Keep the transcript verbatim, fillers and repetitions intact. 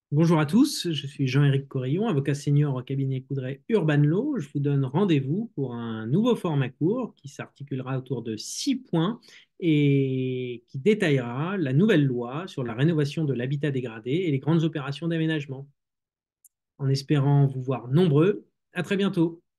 Bonjour à tous, je suis Jean-Éric Corillon, avocat senior au cabinet Coudray Urban Law. Je vous donne rendez-vous pour un nouveau format court qui s'articulera autour de six points et qui détaillera la nouvelle loi sur la rénovation de l'habitat dégradé et les grandes opérations d'aménagement. En espérant vous voir nombreux, à très bientôt.